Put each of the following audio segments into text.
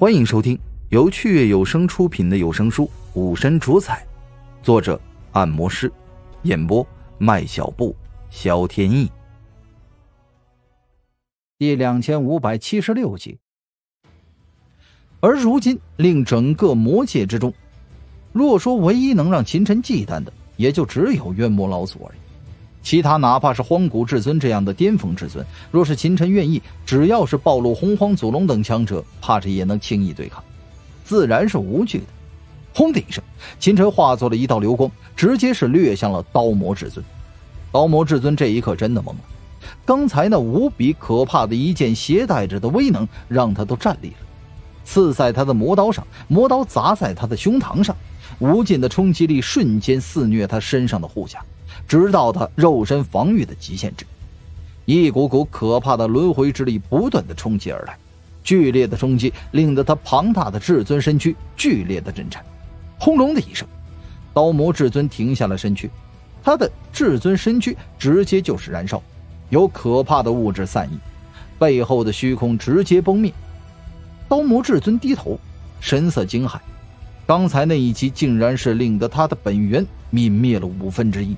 欢迎收听由趣悦有声出品的有声书《武神主宰》，作者按摩师，演播麦小布、萧天意。第2576集。而如今令整个魔界之中，若说唯一能让秦尘忌惮的，也就只有冤魔老祖而已。其他哪怕是荒古至尊这样的巅峰至尊，若是秦尘愿意，只要是暴露洪荒祖龙等强者，怕是也能轻易对抗，自然是无惧的。轰的一声，秦尘化作了一道流光，直接是掠向了刀魔至尊。刀魔至尊这一刻真的懵了，刚才那无比可怕的一剑携带着的威能，让他都站立了。刺在他的魔刀上，魔刀砸在他的胸膛上，无尽的冲击力瞬间肆虐他身上的护甲，直到他肉身防御的极限值。一股股可怕的轮回之力不断的冲击而来，剧烈的冲击令得他庞大的至尊身躯剧烈的震颤。轰隆的一声，刀魔至尊停下了身躯，他的至尊身躯直接就是燃烧，有可怕的物质散溢，背后的虚空直接崩灭。刀魔至尊低头，神色惊骇，刚才那一击竟然是令得他的本源泯灭了1/5。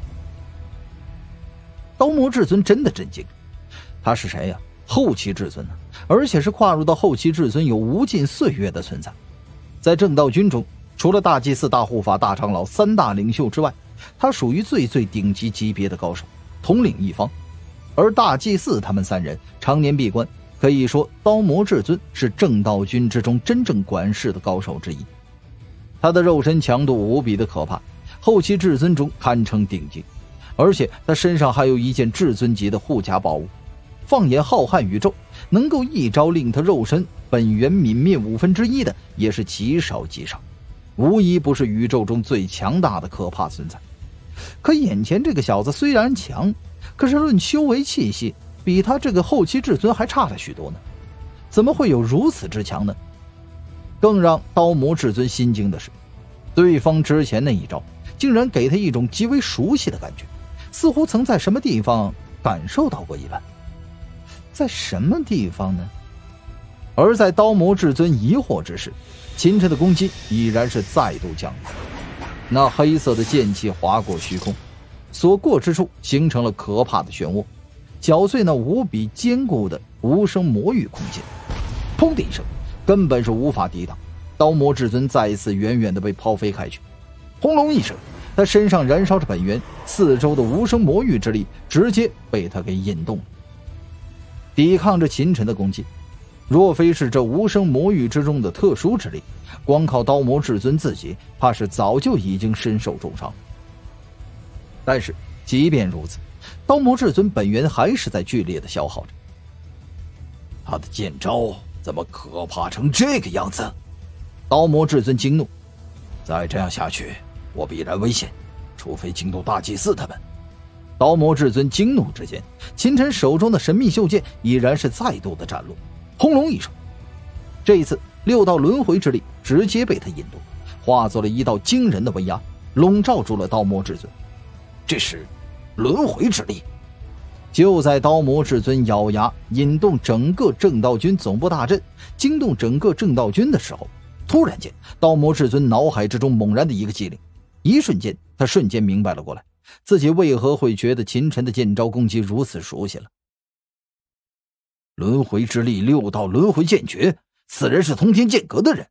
刀魔至尊真的震惊，他是谁呀？后期至尊啊，而且是跨入到后期至尊有无尽岁月的存在。在正道军中，除了大祭司、大护法、大长老3大领袖之外，他属于最顶级级别的高手，统领一方。而大祭司他们3人常年闭关，可以说刀魔至尊是正道军之中真正管事的高手之一。他的肉身强度无比的可怕，后期至尊中堪称顶级，而且他身上还有一件至尊级的护甲宝物。放眼浩瀚宇宙，能够一招令他肉身本源泯灭1/5的也是极少极少，无疑不是宇宙中最强大的可怕存在。可眼前这个小子虽然强，可是论修为气息，比他这个后期至尊还差了许多呢，怎么会有如此之强呢？更让刀魔至尊心惊的是，对方之前那一招竟然给他一种极为熟悉的感觉，似乎曾在什么地方感受到过一般。在什么地方呢？而在刀魔至尊疑惑之时，秦尘的攻击已然是再度降临。那黑色的剑气划过虚空，所过之处形成了可怕的漩涡，搅碎那无比坚固的无声魔域空间。砰的一声，根本是无法抵挡，刀魔至尊再一次远远地被抛飞开去。轰隆一声，他身上燃烧着本源，四周的无声魔域之力直接被他给引动了，抵抗着秦尘的攻击。若非是这无声魔域之中的特殊之力，光靠刀魔至尊自己，怕是早就已经身受重伤。但是即便如此，刀魔至尊本源还是在剧烈的消耗着。他的剑招怎么可怕成这个样子？刀魔至尊惊怒，再这样下去，我必然危险，除非惊动大祭司他们。刀魔至尊惊怒之间，秦尘手中的神秘袖剑已然是再度的斩落。轰隆一声，这一次6道轮回之力直接被他引动，化作了一道惊人的威压，笼罩住了刀魔至尊。这是轮回之力。就在刀魔至尊咬牙引动整个正道军总部大阵，惊动整个正道军的时候，突然间刀魔至尊脑海之中猛然的一个机灵，一瞬间他瞬间明白了过来，自己为何会觉得秦尘的剑招攻击如此熟悉了。轮回之力6道轮回剑诀，此人是通天剑阁的人。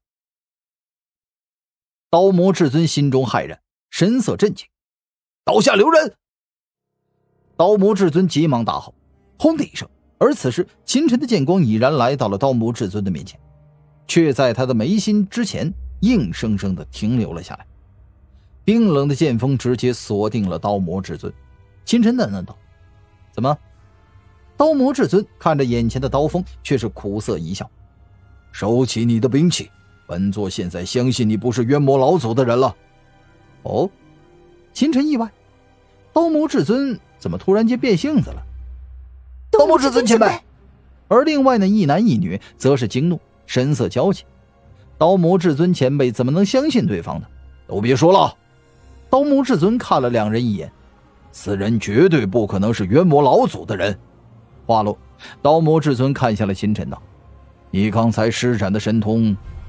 刀魔至尊心中骇然，神色震惊，刀下留人！刀魔至尊急忙大吼，轰的一声，而此时秦尘的剑光已然来到了刀魔至尊的面前，却在他的眉心之前硬生生的停留了下来。冰冷的剑锋直接锁定了刀魔至尊。秦尘喃喃道：怎么？刀魔至尊看着眼前的刀锋，却是苦涩一笑：收起你的兵器，本座现在相信你不是冤魔老祖的人了。哦，秦尘意外，刀魔至尊怎么突然间变性子了？刀魔至尊前辈。而另外那一男一女则是惊怒，神色焦急。刀魔至尊前辈怎么能相信对方呢？都别说了。刀魔至尊看了2人一眼，此人绝对不可能是冤魔老祖的人。话落，刀魔至尊看向了秦尘道：你刚才施展的神通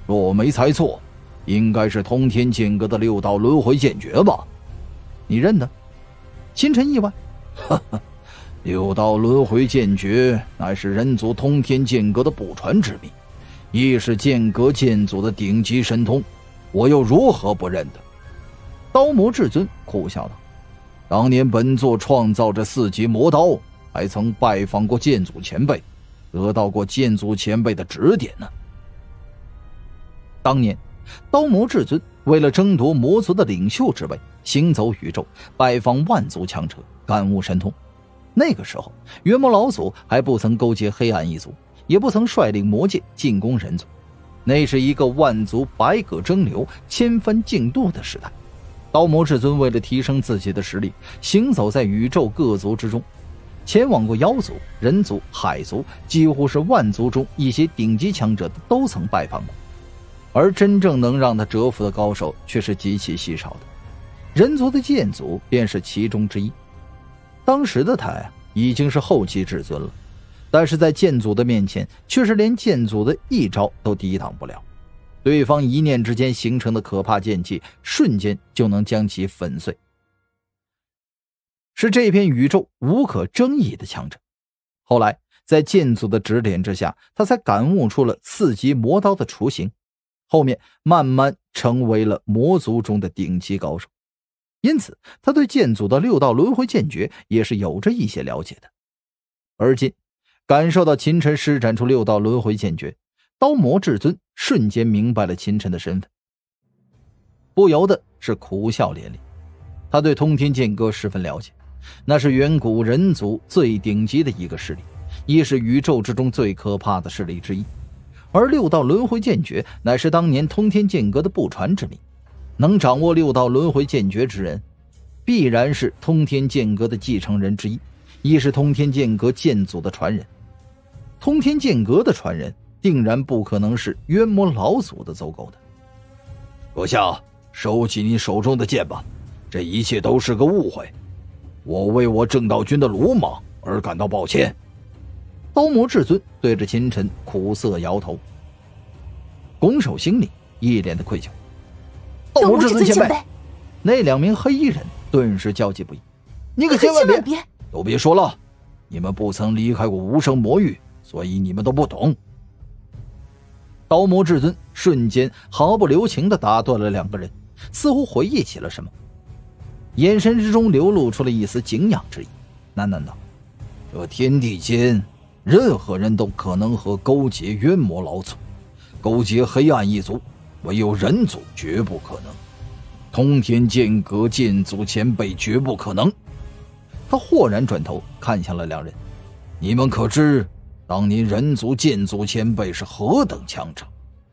若我没猜错，应该是通天剑阁的6道轮回剑诀吧？你认得？秦尘意外。哈哈，6道轮回剑诀乃是人族通天剑阁的不传之秘，亦是剑阁剑祖的顶级神通，我又如何不认得？刀魔至尊苦笑道：当年本座创造这4级魔刀，还曾拜访过剑祖前辈，得到过剑祖前辈的指点呢。当年刀魔至尊为了争夺魔族的领袖之位，行走宇宙，拜访万族强者，感悟神通。那个时候元魔老祖还不曾勾结黑暗一族，也不曾率领魔界进攻人族，那是一个万族百舸争流，千帆竞渡的时代。刀魔至尊为了提升自己的实力，行走在宇宙各族之中，前往过妖族、人族、海族，几乎是万族中一些顶级强者都曾拜访过。而真正能让他折服的高手却是极其稀少的，人族的剑祖便是其中之一。当时的他呀，已经是后期至尊了，但是在剑祖的面前，却是连剑祖的一招都抵挡不了。对方一念之间形成的可怕剑气，瞬间就能将其粉碎，是这片宇宙无可争议的强者。后来在剑祖的指点之下，他才感悟出了4级魔刀的雏形，后面慢慢成为了魔族中的顶级高手。因此他对剑祖的6道轮回剑诀也是有着一些了解的。而今感受到秦尘施展出6道轮回剑诀，刀魔至尊瞬间明白了秦尘的身份，不由得是苦笑连连。他对通天剑阁十分了解，那是远古人族最顶级的一个势力，亦是宇宙之中最可怕的势力之一。而6道轮回剑诀乃是当年通天剑阁的不传之秘，能掌握6道轮回剑诀之人，必然是通天剑阁的继承人之一，亦是通天剑阁剑祖的传人。通天剑阁的传人定然不可能是渊魔老祖的走狗的。阁下，收起你手中的剑吧，这一切都是个误会，我为我正道军的鲁莽而感到抱歉。刀魔至尊对着秦尘苦涩摇头，拱手行礼，一脸的愧疚。刀魔至尊前辈，那2名黑衣人顿时焦急不已。你可千万别，都别说了，你们不曾离开过无声魔域，所以你们都不懂。刀魔至尊瞬间毫不留情地打断了2个人，似乎回忆起了什么，眼神之中流露出了一丝敬仰之意，喃喃道：这天地间任何人都可能和勾结渊魔老祖，勾结黑暗一族，唯有人族绝不可能，通天剑阁剑祖前辈绝不可能。他豁然转头看向了2人，你们可知当年人族剑祖前辈是何等强者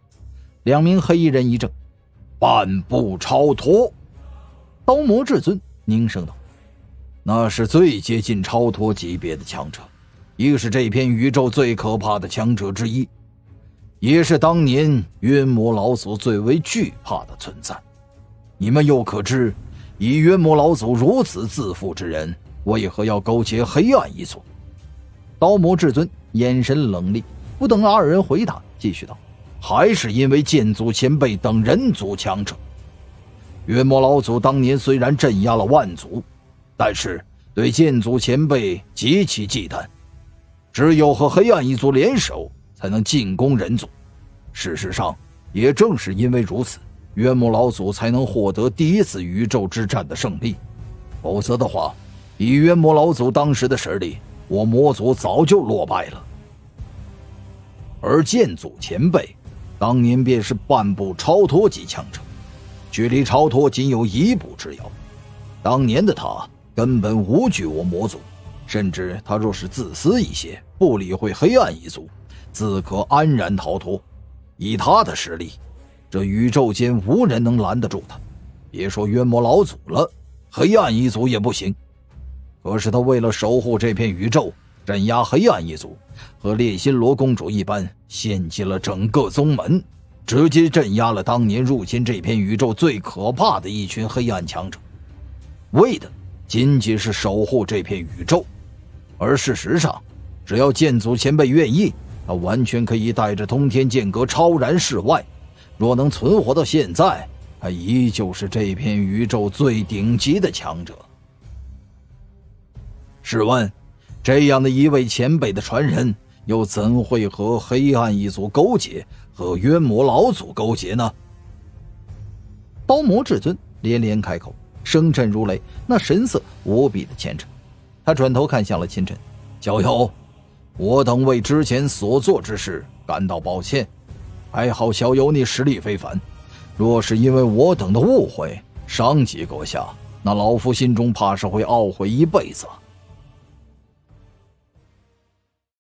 ？2名黑衣人一怔，半步超脱。刀魔至尊凝声道：那是最接近超脱级别的强者，亦是这片宇宙最可怕的强者之一，也是当年渊魔老祖最为惧怕的存在。你们又可知，以渊魔老祖如此自负之人，为何要勾结黑暗一族？刀魔至尊眼神冷厉，不等2人回答，继续道：还是因为剑祖前辈等人族强者。渊魔老祖当年虽然镇压了万族，但是对剑祖前辈极其忌惮，只有和黑暗一族联手才能进攻人族。事实上也正是因为如此，渊魔老祖才能获得第1次宇宙之战的胜利，否则的话，以渊魔老祖当时的实力，我魔族早就落败了。而剑祖前辈当年便是半步超脱级强者，距离超脱仅有1步之遥。当年的他根本无惧我魔族，甚至他若是自私一些，不理会黑暗一族，自可安然逃脱。以他的实力，这宇宙间无人能拦得住他，别说渊魔老祖了，黑暗一族也不行。可是他为了守护这片宇宙，镇压黑暗一族，和烈心罗公主一般，献祭了整个宗门，直接镇压了当年入侵这片宇宙最可怕的一群黑暗强者，为的仅仅是守护这片宇宙。而事实上，只要剑祖前辈愿意，他完全可以带着通天剑阁超然世外， 若能存活到现在，他依旧是这片宇宙最顶级的强者。试问，这样的一位前辈的传人，又怎会和黑暗一族勾结，和冤魔老祖勾结呢？刀魔至尊连连开口，声震如雷，那神色无比的虔诚。他转头看向了秦尘，小友，我等为之前所做之事感到抱歉，还好小友你实力非凡，若是因为我等的误会伤及阁下，那老夫心中怕是会懊悔一辈子。